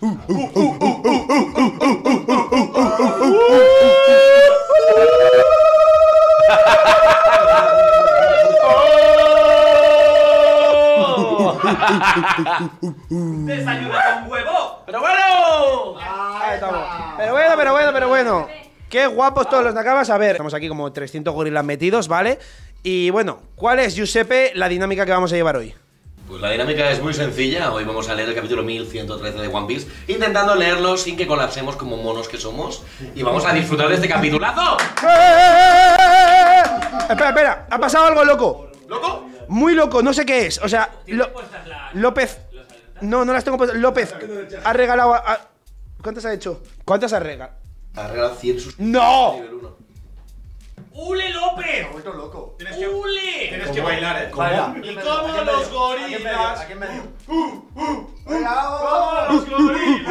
¡Desayuno con huevo! ¡Pero bueno! Ahí estamos. Pero bueno. Qué guapos todos los nakamas. A ver, estamos aquí como 300 gorilas metidos, ¿vale? Y bueno, ¿cuál es, Giuseppe, la dinámica que vamos a llevar hoy? Pues la dinámica es muy sencilla. Hoy vamos a leer el capítulo 1113 de One Piece, intentando leerlo sin que colapsemos como monos que somos. Y vamos a disfrutar de este capitulazo. Espera, ha pasado algo loco. ¿Loco? Muy loco, no sé qué es. O sea, López. No las tengo puestas. López ha regalado ¿cuántas ha hecho? ¿Cuántas ha regalado? Ha regalado 100 sus... ¡No! Nivel 1. ¡Ule López! vuelto loco. ¡Ule! Tienes que bailar, ¿eh? Baila. Y como los gorilas. Aquí en medio. ¡Como los gorilas!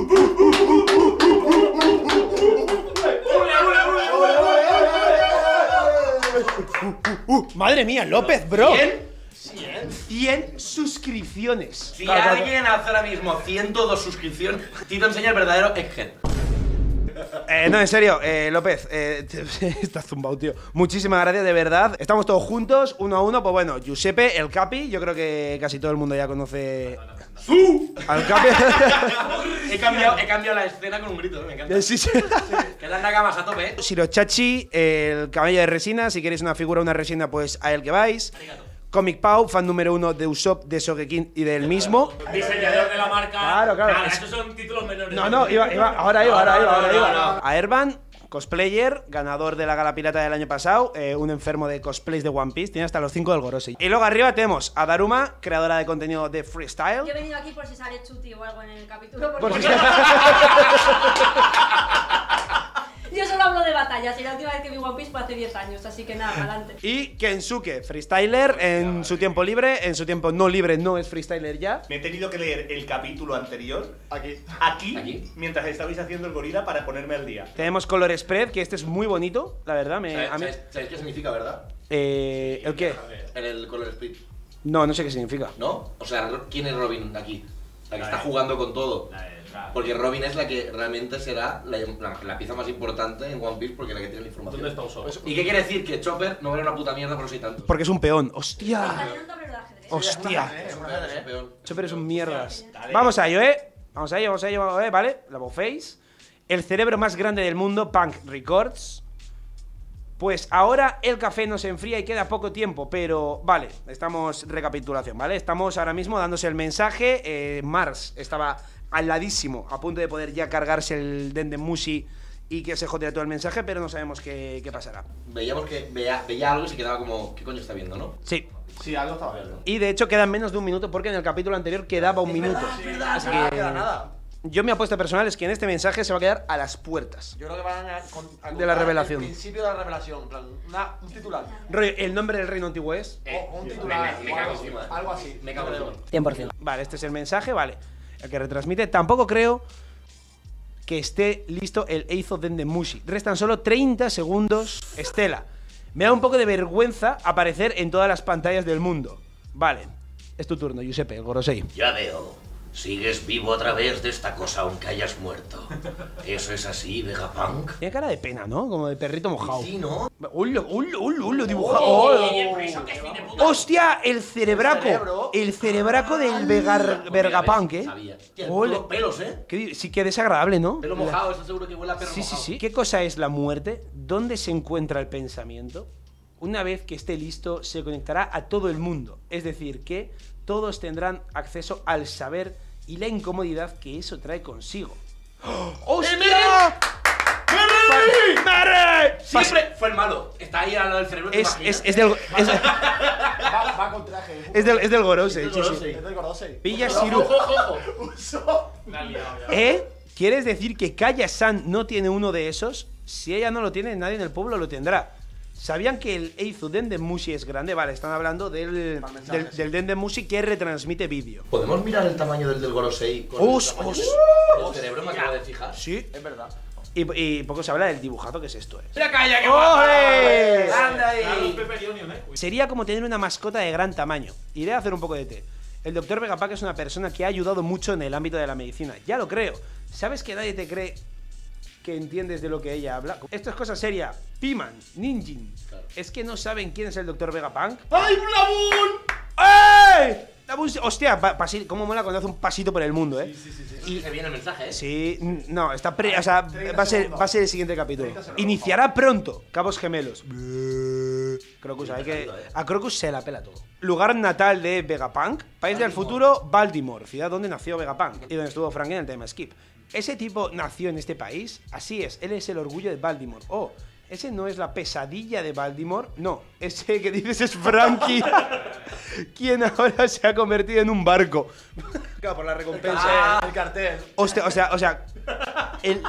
Madre mía, López, bro. 100 suscripciones. Si alguien hace ahora mismo 102 suscripciones, Tito enseña el verdadero Egghead. No, en serio, López, estás zumbado, tío. Muchísimas gracias, de verdad. Estamos todos juntos, uno a uno. Pues bueno, Giuseppe, el Capi. Yo creo que casi todo el mundo ya conoce al Capi. He cambiado la escena con un grito, me encanta. Sí. Que las nakamas a tope, Shirochachi, el camello de resina. Si queréis una figura, una resina, pues a él que vais. Comic Pau, fan número 1 de Usopp, de Sogeking y del mismo. Diseñador de la marca. Claro. Nada, estos son títulos menores. No, ahora iba. A Ervan, cosplayer, ganador de la Gala Pirata del año pasado, un enfermo de cosplays de One Piece, tiene hasta los 5 del Gorosei. Y luego arriba tenemos a Daruma, creadora de contenido de freestyle. Yo he venido aquí por si sale Chuti o algo en el capítulo. Por Porque si- yo solo hablo de batallas y la última vez que vi One Piece fue hace 10 años, así que nada, adelante. Y Kensuke, freestyler en su tiempo libre, en su tiempo no libre no es freestyler ya. Me he tenido que leer el capítulo anterior Aquí. aquí, mientras estabais haciendo el gorila para ponerme al día. Tenemos Color Spread, que este es muy bonito, la verdad. ¿Sabéis qué significa, verdad? ¿El qué? En el Color Split. No sé qué significa. ¿No? O sea, ¿quién es Robin aquí? La que está jugando con todo. Porque Robin es la que realmente será la pieza más importante en One Piece, porque es la que tiene la información. ¿Dónde está Usopp? ¿Y qué quiere decir? Que Chopper no vale una puta mierda por si tanto. Porque es un peón. Está ¡Hostia! en un tablero de ajedrez. ¡Hostia! Es un peón. Chopper es un mierdas. Vamos a ello, Vamos a ello, ¿vale? La Face. El cerebro más grande del mundo, Punk Records. Pues ahora el café no se enfría y queda poco tiempo, pero vale, estamos recapitulación, ¿vale? Estamos ahora mismo dándose el mensaje. Mars estaba al ladísimo, a punto de poder ya cargarse el Dendemushi y que se jodiera todo el mensaje, pero no sabemos qué pasará. Veíamos que veía algo y se quedaba como, ¿qué coño está viendo, no? Sí. Sí, algo estaba viendo. Y de hecho quedan menos de un minuto porque en el capítulo anterior quedaba un minuto. Así que nada. yo mi apuesta personal es que en este mensaje se va a quedar a las puertas. Yo creo que van a De la revelación. El principio de la revelación, en plan, un titular. Rollo, ¿el nombre del reino antiguo es? O un titular. me o cago algo, encima. algo así. Me cago encima. 100%. Vale, este es el mensaje, vale. El que retransmite. Tampoco creo que esté listo el Eizo Dendemushi. Restan solo 30 segundos. Estela, me da un poco de vergüenza aparecer en todas las pantallas del mundo. Vale, es tu turno, Giuseppe, el Gorosei. Ya veo. Sigues vivo a través de esta cosa aunque hayas muerto. ¿Eso es así, Vegapunk? Tiene cara de pena, ¿no? Como de perrito mojado. Sí, ¿no? ¡Ulo, dibujado! ¡Hostia! El cerebraco. El cerebraco del Vegapunk, ¿eh? Sabía. Tiene Ole. pelos, ¿eh? Sí, que desagradable, ¿no? Pelo mojado, ¿estás seguro que huele a perro Sí. mojado? ¿Qué cosa es la muerte? ¿Dónde se encuentra el pensamiento? Una vez que esté listo, se conectará a todo el mundo. Es decir, que todos tendrán acceso al saber y la incomodidad que eso trae consigo. ¡Hostia! ¡Merry! Siempre fue el malo. Está ahí al lado del cerebro. ¿te imaginas? Va con traje. Es del Gorosei, Es del sí. Gorosei. Es del Gorosei. Pilla Ojo, Shiru. ojo, ojo. La ha liado ya. ¿Quieres decir que Kaya-san no tiene uno de esos? Si ella no lo tiene, nadie en el pueblo lo tendrá. ¿Sabían que el Eizu Dendemushi es grande? Vale, están hablando del Dendemushi que retransmite vídeo. ¿Podemos mirar el tamaño del Gorosei? con ¡Os! el tamaño del cerebro? Me acabo de fijar. Sí. Es verdad. Y poco se habla del dibujazo que es esto, ¡Mira, calla, que ¡Ole! ¡Anda ahí! Pepper y Onion, Sería como tener una mascota de gran tamaño. Iré a hacer un poco de té. El doctor Vegapunk es una persona que ha ayudado mucho en el ámbito de la medicina. Ya lo creo. ¿Sabes que nadie te cree que entiendes de lo que ella habla? Esto es cosa seria. Piman, Ninjin. Claro. ¿Es que no saben quién es el doctor Vegapunk? ¡Ay, un labún! ¡Ey! Hostia, cómo mola cuando hace un pasito por el mundo, ¿eh? Y se viene el mensaje, ¿eh? Sí, no, está o sea, va a ser el siguiente capítulo. Iniciará pronto, Cabos Gemelos. Crocus, a Crocus se la pela todo. Lugar natal de Vegapunk, país del futuro, Baltimore, ciudad donde nació Vegapunk y donde estuvo Frank en el tema Skip. Ese tipo nació en este país, así es, él es el orgullo de Baltimore. Oh, ese no es la pesadilla de Baltimore, no, ese que dices es Frankie, quien ahora se ha convertido en un barco. Claro, por la recompensa. El cartel. Hostia, o sea, el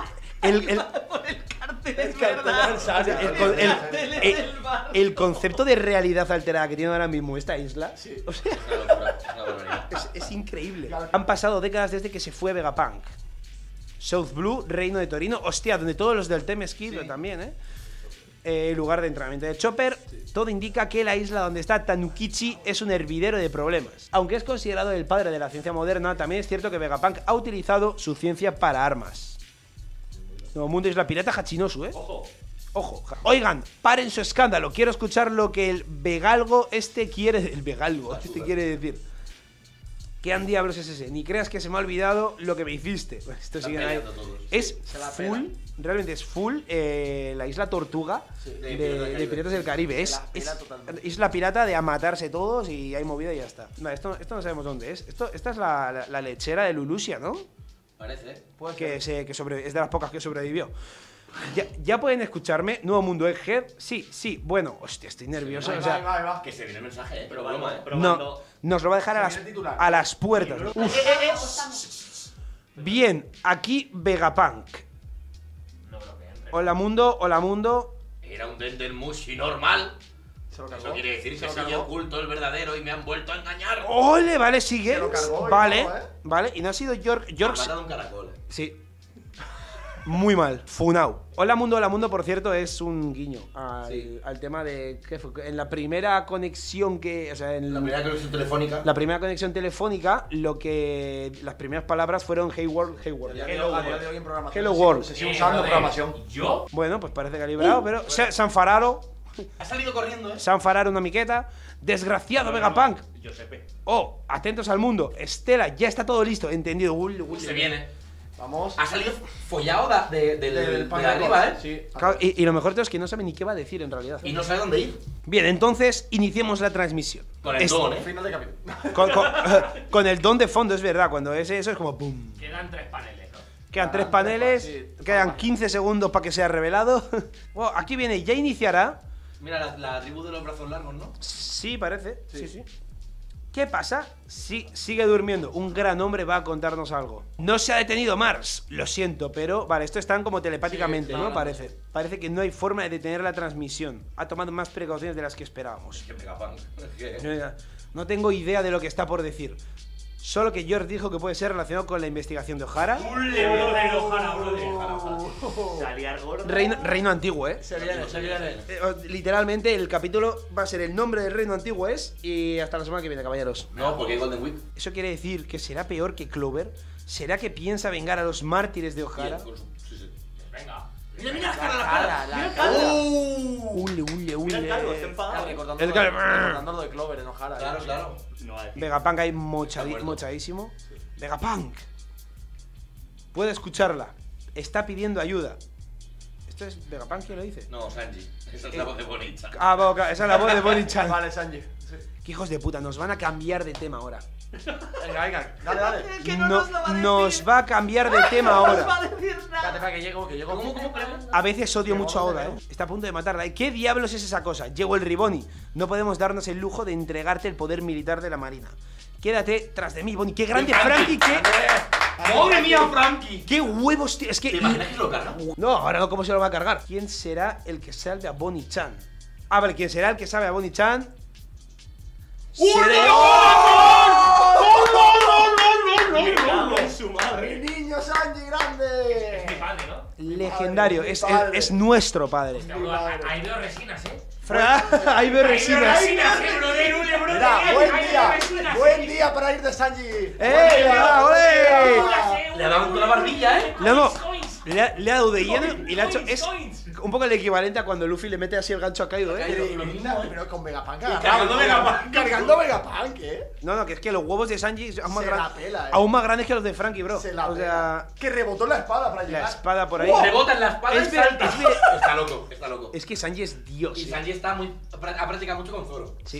el concepto de realidad alterada que tiene ahora mismo esta isla, o sea, Una locura, una barbaridad. es increíble. Han pasado décadas desde que se fue Vegapunk. South Blue, Reino de Torino, hostia, donde todos los del Team Skip también, lugar de entrenamiento de Chopper. Todo indica que la isla donde está Tanukichi es un hervidero de problemas. Aunque es considerado el padre de la ciencia moderna, también es cierto que Vegapunk ha utilizado su ciencia para armas. Nuevo Mundo Isla Pirata Hachinosu, Ojo. Ojo. Oigan, paren su escándalo. Quiero escuchar lo que el Vegalgo quiere decir. ¿Qué diablos es ese? Ni creas que se me ha olvidado lo que me hiciste. Esto Están sigue ahí. peleando todos. Es Se la full, realmente es full la isla Tortuga de Piratas del Caribe. Es totalmente. isla pirata de a matarse todos y hay movida y ya está. Vale, esto no sabemos dónde es. Esta es la lechera de Lulusia, ¿no? Parece, ¿eh? Es de las pocas que sobrevivió. Ya pueden escucharme. Nuevo Mundo Egghead. Sí, bueno, hostia, estoy nervioso. Ahí O sea, va. Que se viene el mensaje, ¿eh? Pero Broma, vamos, ¿eh? no, nos lo va a dejar Se viene el titular. a las puertas. Uf. Bien, aquí Vegapunk. No creo que entre. Hola mundo. Era un Dender Mushi normal. Se lo cargó. Eso quiere decir Se que lo soy cargó. oculto el verdadero y me han vuelto a engañar. Ole, vale, sigue. Se lo cargó y Vale, todo, vale. Y no ha sido Me York. ha York. matado un caracol. Sí. Muy mal. Funau. Hola mundo, por cierto, es un guiño al tema de. ¿Qué fue? En la primera conexión que. O sea, en La primera conexión telefónica. la primera conexión telefónica, las primeras palabras fueron Hey World. A día de hoy en programación Hello World. se sigue usando en programación. ¿Yo? Bueno, pues parece calibrado, pero. San Fararo. Ha salido corriendo, ¿eh? San Fararo una miqueta. Desgraciado Vegapunk. Giuseppe. Oh, atentos al mundo. Estela, ya está todo listo. Entendido. Se viene. Vamos. Ha salido follado de pan arriba, ¿eh? Sí. Claro, y lo mejor de todo es que no sabe ni qué va a decir en realidad. Y no sabe dónde ir. Bien, entonces iniciemos la transmisión. Con el don, ¿eh? Final de capítulo. Con el don de fondo, es verdad. Cuando es eso es como ¡pum! Quedan 3 paneles, ¿no? Quedan 3 paneles, sí. quedan 15 segundos para que sea revelado. Bueno, aquí viene, ya iniciará. Mira, la tribu de los brazos largos, ¿no? Sí, parece. Sí. ¿Qué pasa? Sí, sigue durmiendo. Un gran hombre va a contarnos algo. No se ha detenido Mars. Lo siento, pero... Vale, esto están como telepáticamente, Sí, ¿no? no. Parece. Parece que no hay forma de detener la transmisión. Ha tomado más precauciones de las que esperábamos. Que Vegapunk. Es que- No tengo idea de lo que está por decir. Solo que George dijo que puede ser relacionado con la investigación de O'Hara. Salía gordo. Reino antiguo, ¿eh? Se viene. Literalmente el capítulo va a ser el nombre del reino antiguo es y hasta la semana que viene, caballeros. No, porque hay Golden Week. Eso quiere decir que será peor que Clover. ¿Será que piensa vengar a los mártires de O'Hara? Sí. Venga. Mira la cara. La cara. Ule. Mira el calvo, está enfadado. Recordando lo de Clover en O'Hara. Claro. No va a decir. Vegapunk ahí muerto. mochadísimo. Vegapunk. Puede escucharla. Está pidiendo ayuda. ¿Esto es Vegapunk quien lo dice? No, Sanji. Esa es la voz de Bonita. Ah, boca, esa es la voz de Bonnie-chan. Vale, Sanji. Sí. Qué hijos de puta, nos van a cambiar de tema ahora. Venga. Dale. Nos va a cambiar de tema ahora. Espérate, que llego. ¿Cómo? A veces odio mucho a Oda, ¿eh? Está a punto de matarla. ¿Qué diablos es esa cosa? Llegó el Riboni. No podemos darnos el lujo de entregarte el poder militar de la marina. Quédate tras de mí, Bonnie. ¡Qué grande, Frankie! ¡Madre mía, Frankie! ¡Qué huevos, tío! Es que... ¿Te imaginas que se lo carga? No, ahora no, ¿cómo se lo va a cargar? ¿Quién será el que salve a Bonnie-chan? A ver, ¿quién será el que salve a Bonnie-chan? Cago en su madre. ¡Mi niño Sanji grande! Es mi padre, ¿no? Legendario, es nuestro padre. Hostia, bro, ahí veo resinas, ¿eh? Ahí veo resinas. Mira, buen día para ir de Sanji. ¡Ole! Le ha dado con la barbilla, ¿eh? Le ha dado de lleno y le ha hecho. Es un poco el equivalente a cuando Luffy le mete así el gancho a Kaido, ¿eh? Pero con Vegapunk. Cargando Vegapunk. Cargando Vegapunk, ¿eh? No, que es que los huevos de Sanji son más Se la grandes. pela, Aún más grandes que los de Frankie, bro. Se la O sea, que rebotó la espada para llegar. la espada por ahí. Rebota en la espada y salta. es ver- Está loco, está loco. Es que Sanji es Dios. Y ¿eh? Sanji está ha practicado mucho con Zoro. Sí.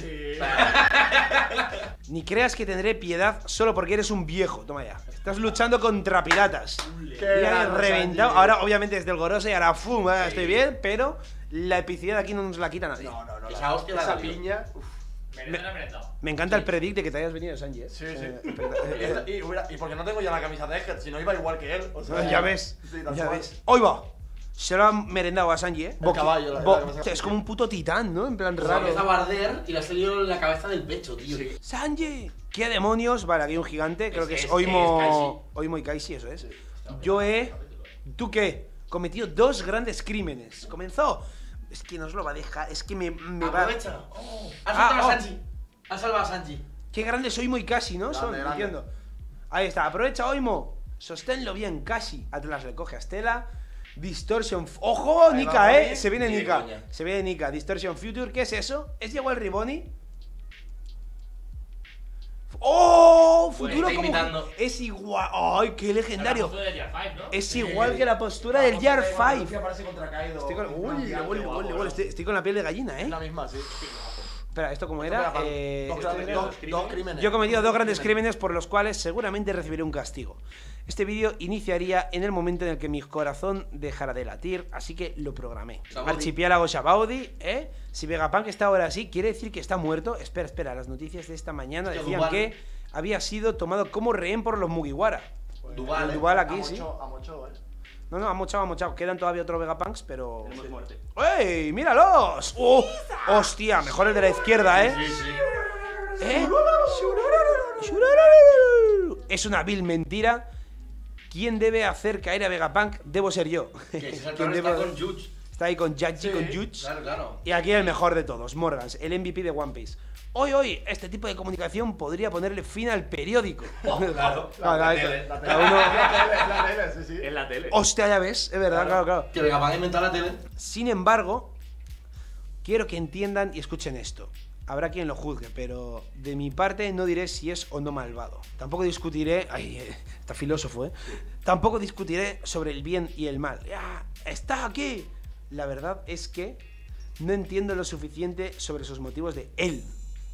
Ni creas que tendré piedad solo porque eres un viejo. Toma ya. Estás luchando contra piratas. Qué Ya he grande, reventado. Sanji. Ahora, obviamente, es del Gorose y ahora ¡fum! Estoy bien, pero la epicidad aquí no nos la quita nadie. No. Esa hostia la Esa valió. piña. Uf. Merendado. Me encanta el predict de que te hayas venido, Sanji. ¿eh? Sí. Y porque no tengo ya la camisa de Egghead, si no iba igual que él. O sea, Ya ves, Sí, tal ya cual. ves. ¡Hoy va! Se lo han merendado a Sanji, ¿eh? El caballo, la Hostia, es como un puto titán, ¿no? En plan Raro. raro. Empieza a barder y le ha salido en la cabeza del pecho, tío. ¡Sanji! ¿Qué demonios? Vale, aquí hay un gigante. Creo que es es Oimo y Kaishi, eso es. Yo he... ¿Tú qué? Cometido 2 grandes crímenes. Comenzó... Es que no os lo va a dejar. Es que me va... Aprovecha. Has salvado a Sanji. Has salvado a Sanji. Qué grandes Oimo y Kashi, ¿no? Son, Grande. entiendo. Ahí está, aprovecha Oimo. Sosténlo bien, Kashi. Atlas le coge a Stella. Distortion. ¡Ojo! Ahí Nika, va, ¿eh? Bonnie. Se viene Ni de Nika. coña. Se viene Nika. Distortion Future. ¿Qué es eso? ¿Es igual Riboni? ¡Oh! Futuro está como... imitando. Es igual. ¡Ay, qué legendario! La de Year 5, ¿no? Es igual que la postura del Year 5. Luffy aparece contra Kaido. Estoy con... Uy, Gigante, uy, guapo, uy, guapo. estoy con la piel de gallina, Es ¿eh? la misma, sí. Espera, ¿esto cómo era? Dos crímenes. Yo he cometido 2 grandes crímenes por los cuales seguramente recibiré un castigo. Este vídeo iniciaría en el momento en el que mi corazón dejara de latir, así que lo programé. Sabaudi. Archipiélago Sabaudi, ¿eh? Si Vegapunk está ahora así, ¿quiere decir que está muerto? Espera, las noticias de esta mañana Hostia, decían Duval. que había sido tomado como rehén por los Mugiwara. Duval, El Duval aquí, A sí. Mocho, No, ha mochado. Quedan todavía otros Vegapunks, pero... Tenemos muerte. ¡Ey! ¡Míralos! ¡Oh! ¡Hostia! Mejor el de la izquierda, ¿eh? ¿Eh? Es una vil mentira. ¿Quién debe hacer caer a Vegapunk? Debo ser yo. Que César ¿Quién Claro está debe- con Juge. Está ahí con Jaji, Sí, con Yuch. Claro. Y aquí el mejor de todos, Morgans, el MVP de One Piece. Hoy, este tipo de comunicación podría ponerle fin al periódico. Claro. Cada uno- La tele, sí, sí. En la tele. Hostia, ya ves, es verdad, claro. Que Vegapunk ha inventado la tele. Sin embargo, quiero que entiendan y escuchen esto. Habrá quien lo juzgue, pero de mi parte no diré si es o no malvado. Tampoco discutiré... Ay, está filósofo, ¿eh? Tampoco discutiré sobre el bien y el mal. ¡Ya! ¡Está aquí! La verdad es que no entiendo lo suficiente sobre sus motivos de él.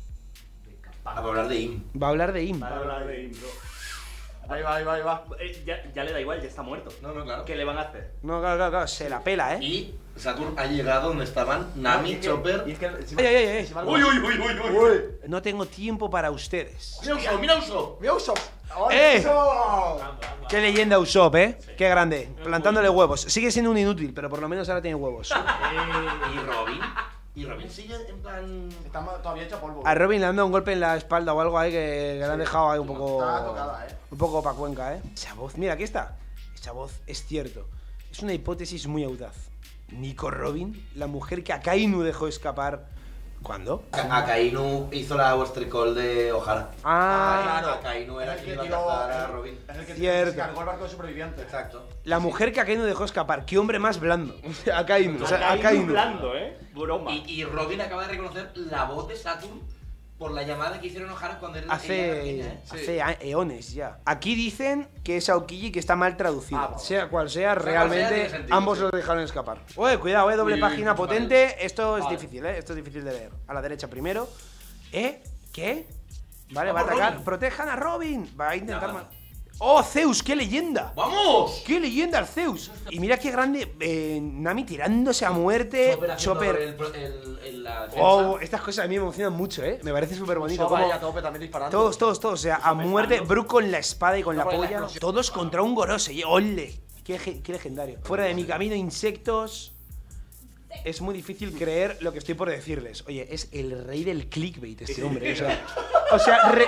A hablar de Im. Va a hablar de Im. Para hablar de Impro. Ahí va. Ya le da igual, ya está muerto. No, claro. ¿Qué le van a hacer? No, claro, se la pela, ¿eh? Y Saturn ha llegado donde estaban Nami, Chopper. Y es que Ay. Uy. Uy. No tengo tiempo para ustedes. Mira Usopp. ¡Mi Usopp! ¡Eh! Usopp! Qué leyenda Usopp, ¿eh? Qué grande. Plantándole huevos. Sigue siendo un inútil, pero por lo menos ahora tiene huevos. Y Robin. Y Robin sigue en plan. Está todavía hecho polvo. A Robin le han dado un golpe en la espalda o algo ahí que le han dejado ahí un poco... Está tocada, ¿eh? Un poco pa' Cuenca, ¿eh? Esa voz, mira, aquí está. Esa voz es cierto. Es una hipótesis muy audaz. Nico Robin, la mujer que Akainu dejó escapar... ¿Cuándo? Akainu hizo la Western Call de O'Hara. Ah, Akainu era Es el quien iba a tiró- cazar a Robin. Es el que Cierto. se cargó el barco de supervivientes. Exacto. la mujer que Akainu dejó escapar. Qué hombre más blando. Akainu, o sea, Akainu Akainu. blando, broma. Y Robin acaba de reconocer la voz de Saturn por la llamada que hicieron O'Hara cuando él ella era pequeña, Hace eones ya. Aquí dicen que es Aokiji que está mal traducido. Ah, sea cual sea, cual realmente sea, tiene sentido, ambos sí. lo dejaron escapar. Oye, cuidado, doble Uy, página vale. potente. Esto es Vale. difícil, Esto es difícil de leer. A la derecha primero. ¿Qué? Vale, va a Vamos, atacar. Robin. Protejan a Robin. Va a intentar Ya, ma- ¡Oh, Zeus! ¡Qué leyenda! ¡Vamos! ¡Qué leyenda el Zeus! Y mira qué grande Nami tirándose a muerte. haciendo Chopper. la defensa. Oh, estas cosas a mí me emocionan mucho, Me parece súper bonito. Usopp ahí Como a tope también disparando. todos. O sea, a muerte. Brook con la espada y con la Con la polla. explosión. Todos contra un Gorose. ¡Ole! Qué legendario. Fuera de mi camino, insectos. Es muy difícil creer lo que estoy por decirles. Oye, es el rey del clickbait este hombre. O sea,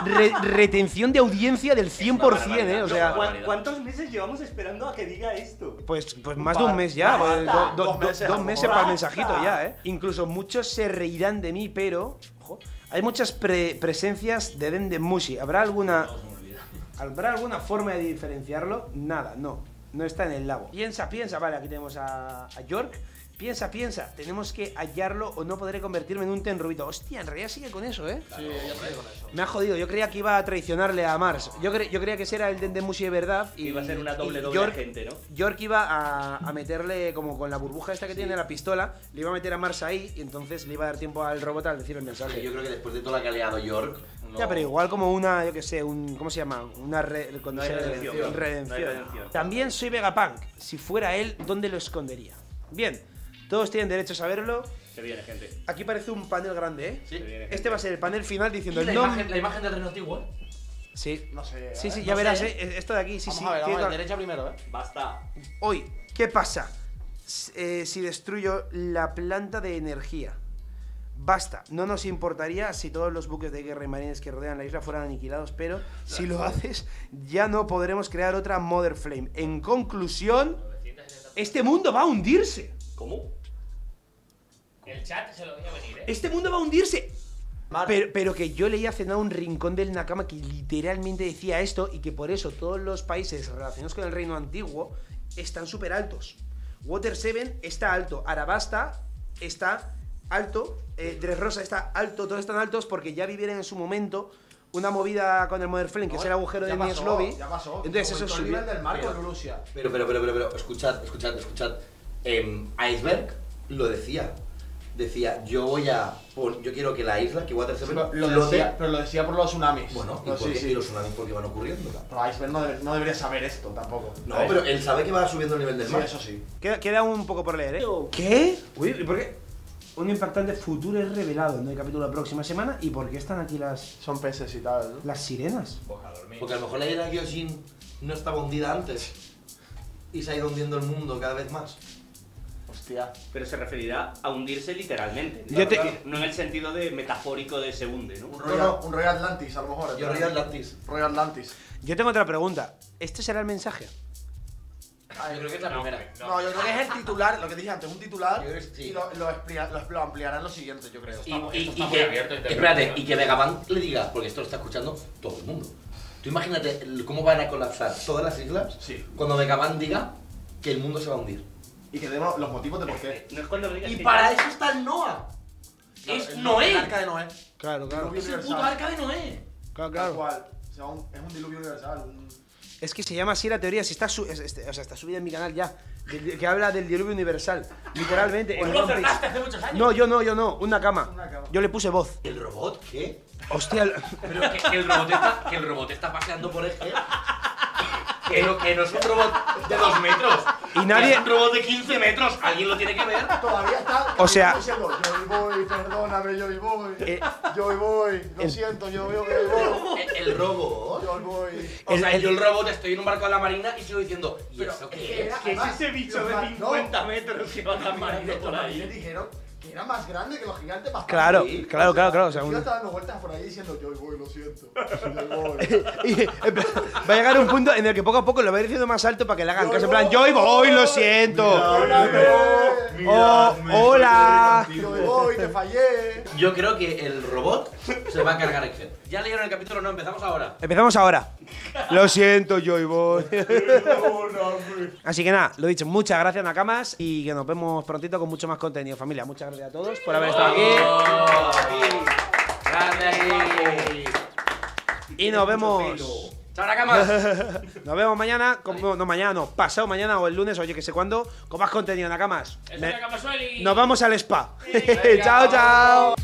retención de audiencia del 100%, o sea. ¿Cuántos meses llevamos esperando a que diga esto? Pues más de un mes ya, pues, dos meses para el mensajito Basta. ya, Incluso muchos se reirán de mí, pero ojo, hay muchas presencias de Dendemushi. ¿Habrá alguna forma de diferenciarlo? Nada, no está en el labo. Piensa, vale, aquí tenemos a York. Piensa, tenemos que hallarlo o no podré convertirme en un tenrubito. Hostia, en realidad sigue con eso, Sí, ya sigue con eso. Me ha jodido, yo creía que iba a traicionarle a Mars. Yo creía que ese era el Dendemushi de verdad. Y Iba a ser una doble York, gente, ¿no? York iba a meterle, como con la burbuja esta que tiene la pistola, le iba a meter a Mars ahí y entonces le iba a dar tiempo al robot al decir el mensaje. Yo creo que después de toda la que ha liado York. No. Ya, pero igual como una, yo que sé, ¿cómo se llama? Una No hay redención. redención. No hay redención. También soy Vegapunk. Si fuera él, ¿dónde lo escondería? Bien, todos tienen derecho a saberlo. Se viene, gente. Aquí parece un panel grande, ¿eh? Sí. Este va a ser el panel final diciendo ¿Y el la nombre. imagen del reino antiguo? Sí. No sé. Sí, no ya verás, sé. esto de aquí, sí, Vamos a ver, tiene toda- derecha primero, Basta. Hoy, ¿qué pasa si destruyo la planta de energía? Basta, no nos importaría si todos los buques de guerra y marines que rodean la isla fueran aniquilados, pero si lo haces, ya no podremos crear otra Mother Flame. En conclusión, este mundo va a hundirse. ¿Cómo? El chat se lo deja venir, ¿eh? Este mundo va a hundirse. Mar. Pero que yo leía hace nada un rincón del Nakama que literalmente decía esto y que por eso todos los países relacionados con el reino antiguo están súper altos. Water 7 está alto, Arabasta está alto, Dressrosa está alto, todos están altos porque ya vivieron en su momento una movida con el Mother Flame, que es el agujero de Nies Lobby. Ya pasó. Entonces eso es el subió. nivel del mar con Rusia. Pero, escuchad. Iceberg lo decía. Decía, yo quiero que la isla, que Water 7 Pero lo decía por los tsunamis. Bueno, No, ¿y por qué? ¿Y los tsunamis por qué van ocurriendo? Pero Iceberg no debería saber esto tampoco. No, pero él sabe que va subiendo el nivel del Sí, mar. eso sí. Queda un poco por leer, ¿eh? ¿Qué? Uy, ¿y por qué? Un impactante futuro es revelado en el capítulo de la próxima semana. ¿Y por qué están aquí las Son peces y tal, ¿no? las sirenas? Porque a lo mejor la isla de Gyojin no estaba hundida antes y se ha ido hundiendo el mundo cada vez más. Hostia. Pero se referirá a hundirse literalmente. Yo te- No en el sentido de metafórico de se hunde, ¿no? Un Royal Atlantis, a lo mejor. Yo Royal Atlantis. Royal Atlantis. Yo tengo otra pregunta. ¿Este será el mensaje? Yo creo que es la primera. No, yo creo que es el titular, lo que dije antes, un titular. Yo creo que sí. Y lo ampliará en los siguientes, yo creo. Y que Vegapunk le diga, porque esto lo está escuchando todo el mundo. Tú imagínate cómo van a colapsar todas las islas Sí. cuando Vegapunk diga que el mundo se va a hundir. Y que demos los motivos de por qué. No es cuando lo digas Y que- para eso está el Noah. Es El Noé. arca de Noé. Claro, Diluvio Es el puto universal. arca de Noé. Claro, Tal cual. O sea, es un diluvio universal. Es que se llama así la teoría, si está, está subida en mi canal ya, que habla del diluvio universal, literalmente. en Tú lo One Piece. acertaste hace muchos años. No, yo no, una cama. Una cama. Yo le puse voz. ¿El robot qué? Hostia, Pero que el robot está paseando por Eje. Que no es un robot de 2 metros. Y nadie- Es un robot de 15 metros. ¿Alguien lo tiene que ver? Todavía está. O sea- diciendo, yo voy, perdóname, yo voy. Yo voy, lo siento, yo voy. El robot. Yo voy. O sea, yo el robot estoy en un barco de la marina y sigo diciendo, ¿y eso qué es? ¿Qué es ese bicho de 50 metros que va caminando por Le ahí? dijeron que era más grande que los gigantes más claro, grandes. claro, o sea, Yo un- estaba dando vueltas por ahí diciendo, yo voy, lo siento. Yo voy. y, va a llegar un punto en el que poco a poco lo va a ir diciendo más alto para que le hagan caso, en plan, yo voy, lo siento. Oh, hola. Yo voy, te fallé. Yo creo que el robot se va a cargar Eje. ¿Ya leyeron el capítulo? No, empezamos ahora. Empezamos ahora. Lo siento, Joy Boy. Así que nada, lo dicho, muchas gracias, Nakamas, y que nos vemos prontito con mucho más contenido, familia. Muchas gracias a todos por haber estado aquí. Grande. Y nos vemos. ¡Chao, Nakamas! Nos vemos mañana, pasado mañana o el lunes o yo que sé cuándo, con más contenido, Nakamas. Es una Kamasueli. Nos vamos al spa. Chao, chao.